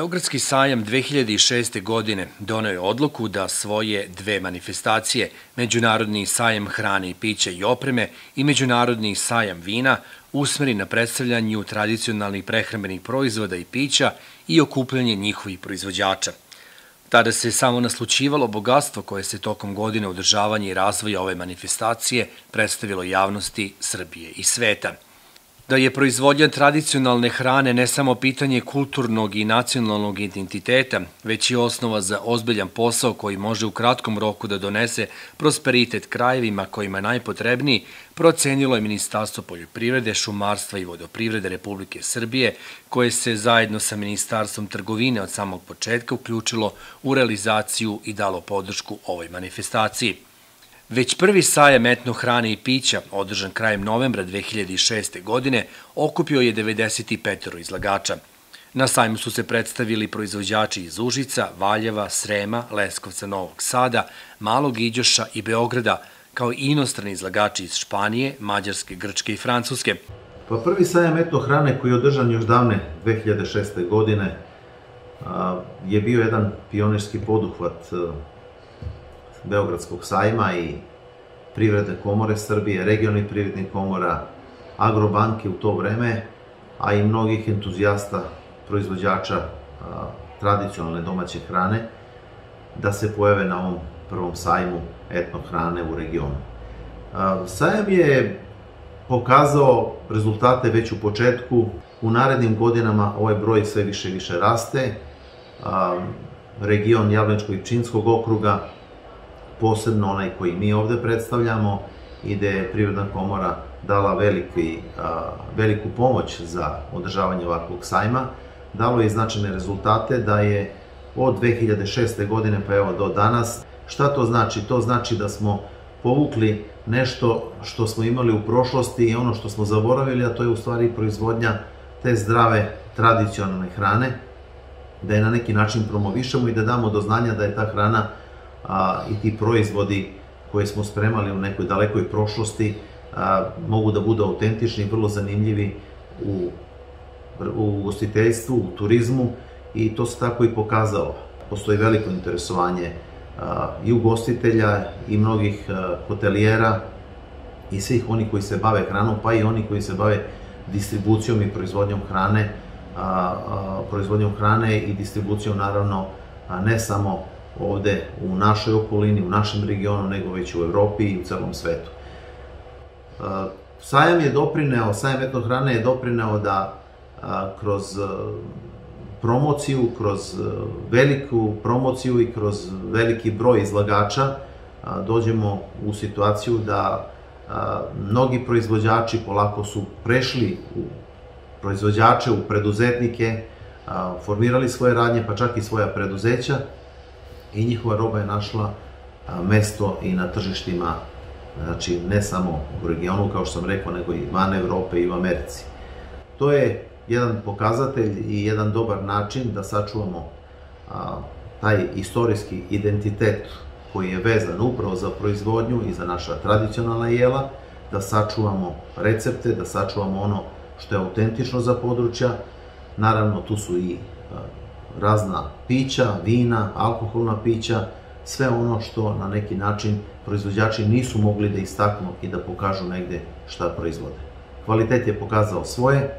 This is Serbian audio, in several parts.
Beogradski sajam 2006. godine doneo je odluku da svoje dve manifestacije, Međunarodni sajam hrane i pića i opreme i Međunarodni sajam vina, usmeri na predstavljanju tradicionalnih prehrambenih proizvoda i pića i okupljanje njihovih proizvođača. Tada se samo naslućivalo bogatstvo koje se tokom godine održavanja i razvoja ove manifestacije predstavilo javnosti Srbije i sveta. Da je proizvodnja tradicionalne hrane ne samo pitanje kulturnog i nacionalnog identiteta, već i osnova za ozbiljan posao koji može u kratkom roku da donese prosperitet krajevima kojima je najpotrebniji, procenilo je Ministarstvo poljoprivrede, šumarstva i vodoprivrede Republike Srbije, koje se zajedno sa Ministarstvom trgovine od samog početka uključilo u realizaciju i dalo podršku ovoj manifestaciji. Već prvi sajam etno hrane i pića, održan krajem novembra 2006. godine, okupio je 95 izlagača. Na sajmu su se predstavili proizvođači iz Užica, Valjeva, Srema, Leskovca, Novog Sada, Malog Iđoša i Beograda, kao i inostrani izlagači iz Španije, Mađarske, Grčke i Francuske. Pa prvi sajam etno hrane koji je održan još davne 2006. godine je bio jedan pionirski poduhvat Beogradskog sajma i Privredne komore Srbije, regionalnih privrednih komora, Agrobanke u to vreme, a i mnogih entuzijasta, proizvođača tradicionalne domaće hrane, da se pojave na ovom prvom sajmu etno hrane u regionu. Sajam je pokazao rezultate već u početku. U narednim godinama ovaj broj sve više i više raste. Region Jablaničkog i Pčinjskog okruga, posebno onaj koji mi ovde predstavljamo, i gde je Privredna komora dala veliku pomoć za održavanje ovakvog sajma, dalo je i značajne rezultate da je od 2006. godine pa evo do danas. Šta to znači? To znači da smo povukli nešto što smo imali u prošlosti i ono što smo zaboravili, a to je u stvari proizvodnja te zdrave tradicionalne hrane, da je na neki način promovišemo i da damo do znanja da je ta hrana i ti proizvodi koje smo spremali u nekoj dalekoj prošlosti mogu da budu autentični i vrlo zanimljivi u ugostiteljstvu, u turizmu, i to se tako i pokazalo. Postoji veliko interesovanje i ugostitelja i mnogih hotelijera i svih onih koji se bave hranom, pa i oni koji se bave distribucijom i proizvodnjom hrane i distribucijom, naravno, ne samo ovde u našoj okolini, u našem regionu, nego već u Evropi i u celom svetu. Sajam etno hrane je doprineo da kroz promociju, kroz veliku promociju i kroz veliki broj izlagača dođemo u situaciju da mnogi proizvođači polako su prešli u proizvođače, u preduzetnike, formirali svoje radnje, pa čak i svoja preduzeća, i njihova roba je našla mesto i na tržištima, znači ne samo u regionu, kao što sam rekao, nego i van Evrope i u Americi. To je jedan pokazatelj i jedan dobar način da sačuvamo taj istorijski identitet koji je vezan upravo za proizvodnju i za naša tradicionalna jela, da sačuvamo recepte, da sačuvamo ono što je autentično za područja. Naravno, tu su i razna pića, vina, alkoholna pića, sve ono što na neki način proizvođači nisu mogli da istaknu i da pokažu negde šta proizvode. Kvalitet je pokazao svoje,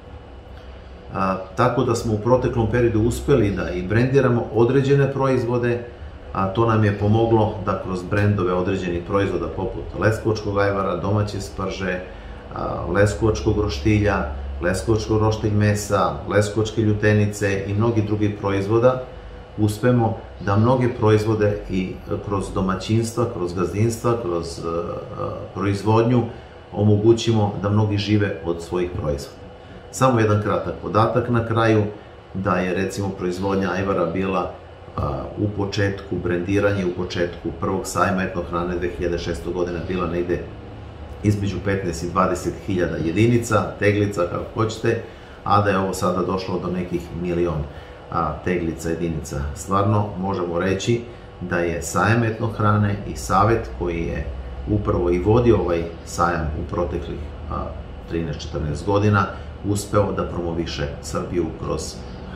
tako da smo u proteklom periodu uspeli da i brendiramo određene proizvode, a to nam je pomoglo da kroz brendove određenih proizvoda poput leskovačkog ajvara, domaće sprže, leskovačkog roštilja, leskovačkog roštilj mesa, leskovačke ljutenice i mnogi drugi proizvoda, uspemo da mnoge proizvode i kroz domaćinstva, kroz gazdinstva, kroz proizvodnju omogućimo da mnogi žive od svojih proizvoda. Samo jedan kratak podatak na kraju, da je recimo proizvodnja ajvara bila u početku, brendiranje u početku prvog sajma etno hrane 2006. godine bila negde između 15 i 20 hiljada jedinica, teglica, kako hoćete, a da je ovo sada došlo do nekih 1.000.000 teglica, jedinica. Stvarno možemo reći da je sajam etno hrane i savet koji je upravo i vodio ovaj sajam u proteklih 13-14 godina uspeo da promoviše Srbiju kroz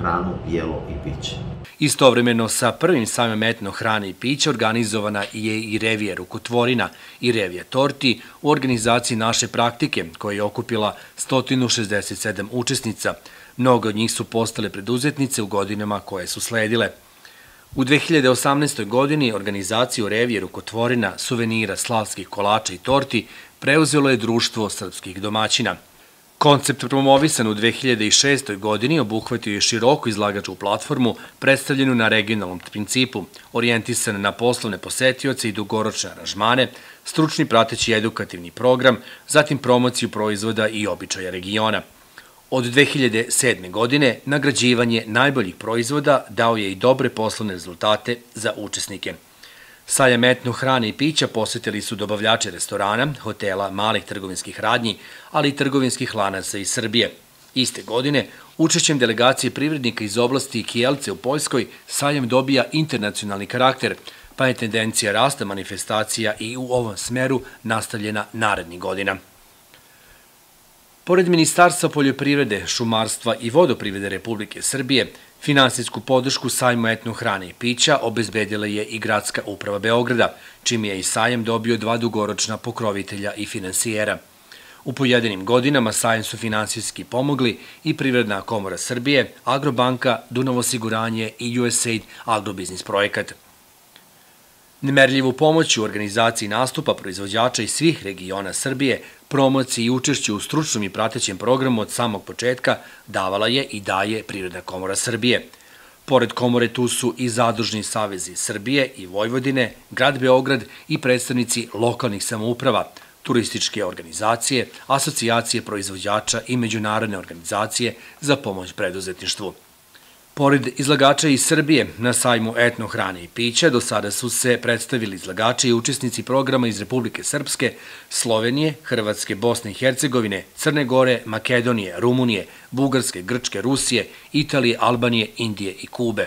hranu, jelo i piće. Istovremeno sa prvim sajmom etno-hrane i pića organizovana je i revija rukotvorina i revija torti u organizaciji Naše praktike, koja je okupila 167 učesnica. Mnogo od njih su postale preduzetnice u godinama koje su sledile. U 2018. godini organizaciju revije rukotvorina, suvenira, slavskih kolača i torti preuzelo je Društvo srpskih domaćina. Koncept promovisan u 2006. godini obuhvatio je široku izlagačku platformu predstavljenu na regionalnom principu, orijentisan na poslovne posetioce i dugoročne aranžmane, stručni prateći edukativni program, zatim promociju proizvoda i običaja regiona. Od 2007. godine nagrađivanje najboljih proizvoda dao je i dobre poslovne rezultate za učesnike. Sajam etno-hrane i pića posetili su dobavljači restorana, hotela, malih trgovinskih radnji, ali i trgovinskih lanaca iz Srbije. Iste godine, učešćem delegacije privrednika iz oblasti Kijelce u Poljskoj, sajam dobija internacionalni karakter, pa je tendencija rasta manifestacija i u ovom smeru nastavljena narednih godina. Pored Ministarstva poljoprivrede, šumarstva i vodoprivrede Republike Srbije, finansijsku podršku sajmu etno-hrane i pića obezbedila je i Gradska uprava Beograda, čim je i sajam dobio 2 dugoročna pokrovitelja i finansijera. U pojedinim godinama sajam su finansijski pomogli i Privredna komora Srbije, Agrobanka, Dunav osiguranje i USAID Agrobiznis projekat. Nemerljivu pomoć u organizaciji nastupa proizvođača iz svih regiona Srbije, promociji i učešću u stručnom i pratećem programu od samog početka davala je i daje Privredna komora Srbije. Pored komore tu su i Zadružni savezi Srbije i Vojvodine, Grad Beograd i predstavnici lokalnih samouprava, turističke organizacije, asocijacije proizvođača i međunarodne organizacije za pomoć preduzetništvu. Pored izlagača iz Srbije, na sajmu etno-hrane i pića do sada su se predstavili izlagači i učesnici programa iz Republike Srpske, Slovenije, Hrvatske, Bosne i Hercegovine, Crne Gore, Makedonije, Rumunije, Bugarske, Grčke, Rusije, Italije, Albanije, Indije i Kube.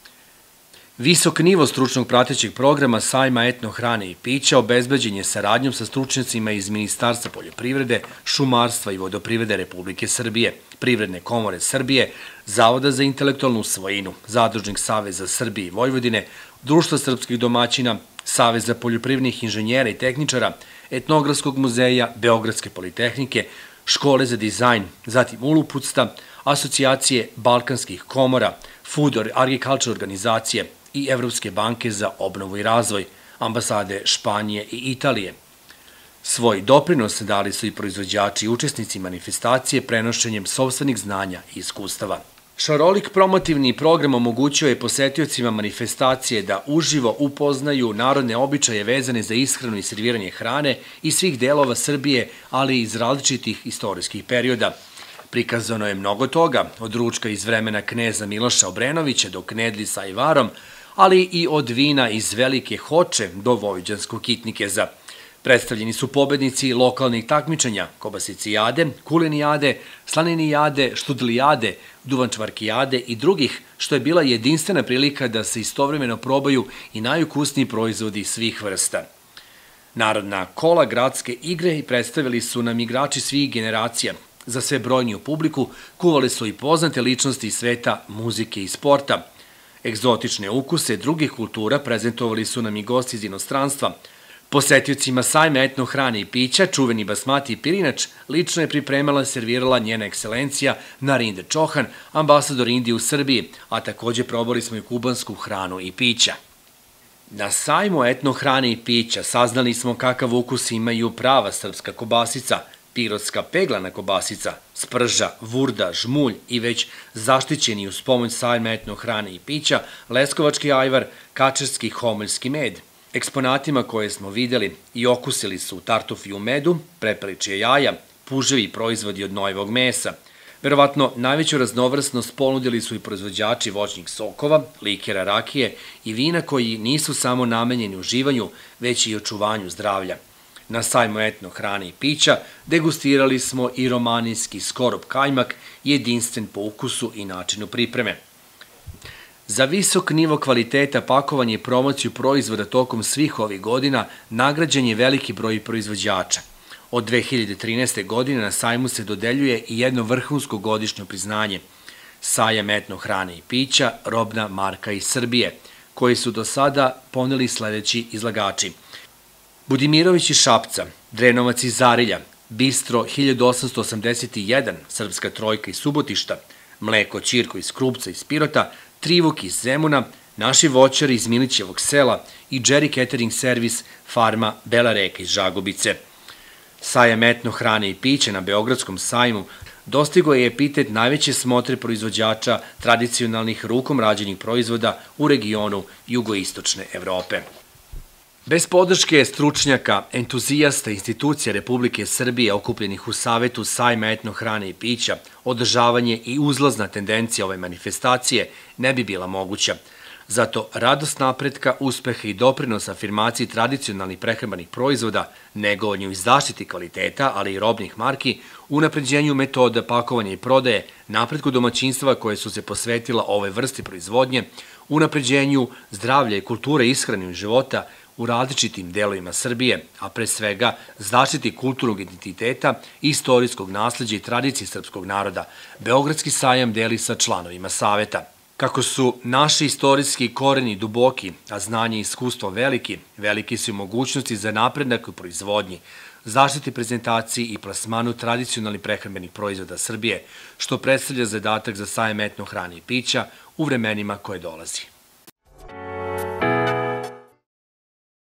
Visok nivo stručnog pratećeg programa sajma etno-hrane i pića obezbeđen je saradnjom sa stručnjacima iz Ministarstva poljoprivrede, šumarstva i vodoprivrede Republike Srbije, Privredne komore Srbije, Zavoda za intelektualnu svojinu, Zadružnih saveza Srbije i Vojvodine, Društva srpskih domaćina, Saveza poljoprivrednih inženjera i tehničara, Etnografskog muzeja, Beogradske politehnike, Škole za dizajn, zatim Uluputsta, Asocijacije balkanskih komora, Food Agriculture organizacije i Evropske banke za obnovu i razvoj, ambasade Španije i Italije. Svoj doprinos dali su i proizvođači i učesnici manifestacije prenošenjem sopstvenih znanja i iskustava. Šarolik promotivni program omogućuje posetiocima manifestacije da uživo upoznaju narodne običaje vezane za ishranu i serviranje hrane iz svih delova Srbije, ali i iz različitih istorijskih perioda. Prikazano je mnogo toga, od ručka iz vremena kneza Miloša Obrenovića do knedli sa ajvarom, ali i od vina iz Velike Hoče do vojvođanskog kitnikeza. Predstavljeni su pobednici lokalnih takmičenja, kobasicijade, kulinijade, slaninijade, študlijade, duvančvarkijade i drugih, što je bila jedinstvena prilika da se istovremeno probaju i najukusniji proizvodi svih vrsta. Narodna kola gradske igre predstavili su nam igrači svih generacija. Za sve brojniju publiku kuvale su i poznate ličnosti iz sveta muzike i sporta. Egzotične ukuse drugih kultura prezentovali su nam i gosti iz inostranstva. Posetiocima sajma etno-hrane i pića, čuveni basmati pirinač, lično je pripremala i servirala njena ekscelencija Narinde Čohan, ambasador Indije u Srbiji, a takođe probali smo i kubansku hranu i pića. Na sajmu etno-hrane i pića saznali smo kakav ukus imaju prava srpska kobasica, pirotska peglana kobasica, sprža, vurda, žmulj i već zaštićeni uz pomoć sajma etno-hrane i pića, leskovački ajvar, kačerski homoljski med. Eksponatima koje smo videli i okusili su tartufi u medu, prepeličje jaja, puževi proizvodi od gnojevog mesa. Verovatno, najveću raznovrsnost ponudili su i proizvođači voćnih sokova, likera, rakije i vina koji nisu samo namenjeni uživanju, već i očuvanju zdravlja. Na sajmu etno-hrane i pića degustirali smo i romanijski skorup kajmak, jedinstven po ukusu i načinu pripreme. Za visok nivo kvaliteta, pakovanje i promociju proizvoda tokom svih ovih godina nagrađen je veliki broj proizvođača. Od 2013. godine na sajmu se dodeljuje i jedno vrhunsko godišnje priznanje. sajam etno hrane i pića, robna marka iz Srbije, koji su do sada poneli sledeći izlagači: Budimirović iz Šapca, Drenovac iz Zarilja, Bistro 1881, Srpska trojka iz Subotišta, Mleko Ćirko iz Krupca iz Pirota, Trivuk iz Zemuna, naši voćari iz Milićevog sela i Jerry Catering Servis farma Bela Reka iz Žagubice. Sajam etno hrane i pića na Beogradskom sajmu dostigo je epitet najveće smotre proizvođača tradicionalnih rukom rađenih proizvoda u regionu jugoistočne Evrope. Bez podrške stručnjaka, entuzijasta institucija Republike Srbije okupljenih u Savetu sajma etno hrane i pića, održavanje i uzlazna tendencija ove manifestacije ne bi bila moguća. Zato radost napretka, uspeha i doprinos afirmaciji tradicionalnih prehrambenih proizvoda, negovanju i zaštiti kvaliteta, ali i robnih marki, unapređenju metoda pakovanja i prodaje, napretku domaćinstva koje su se posvetila ove vrsti proizvodnje, unapređenju zdravlja i kulture ishrane i života u različitim delovima Srbije, a pre svega zaštiti kulturnog identiteta, istorijskog nasleđa i tradicije srpskog naroda, Beogradski sajam deli sa članovima Saveta. Kako su naši istorijski koreni duboki, a znanje i iskustvo veliki su mogućnosti za napredak u proizvodnji, zaštiti prezentaciji i plasmanu tradicionalnih prehrambenih proizvoda Srbije, što predstavlja zadatak za sajam etno hrane i pića u vremenima koje dolazi.